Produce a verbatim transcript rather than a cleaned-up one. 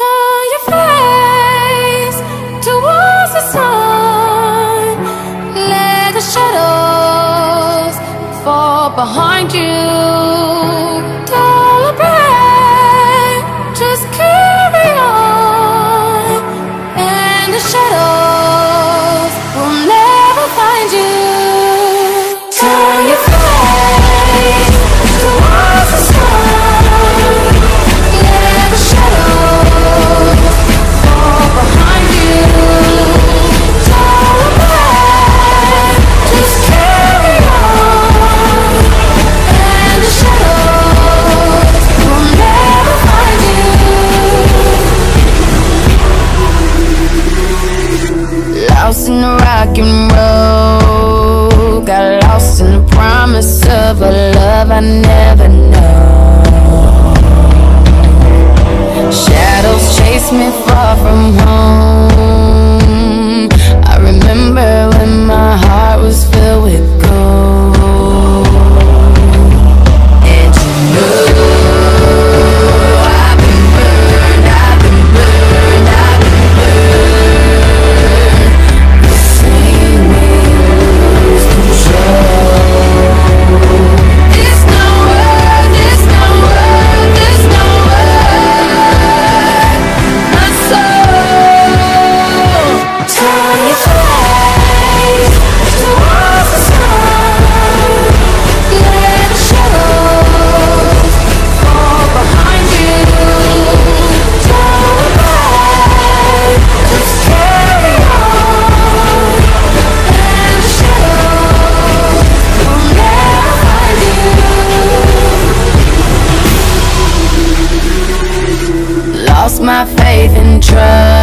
Turn your face towards the sun. Let the shadows fall behind you. Don't break, just carry on, and the shadows will never find you. Turn your face towards the sun. Let the shadows fall behind you. Don't break, just carry on, and the shadows will never find you. Lost in the rock and roll, got lost in the promise of a love I never know. Shadows chase me far from home. I remember when my heart was filled with gold. And you know I've been burned, I've been burned, I've been burned. You've seen me lose control. There's no word, there's no word, there's no word. My soul, turn your face towards the sun. Let the shadows fall behind you. Don't break, just carry on, and the shadows will never find you. Lost my faith and trust.